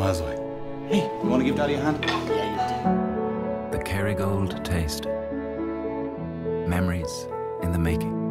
Mazoi. Hey, you want to give Daddy a hand? The Kerrygold taste. Memories in the making.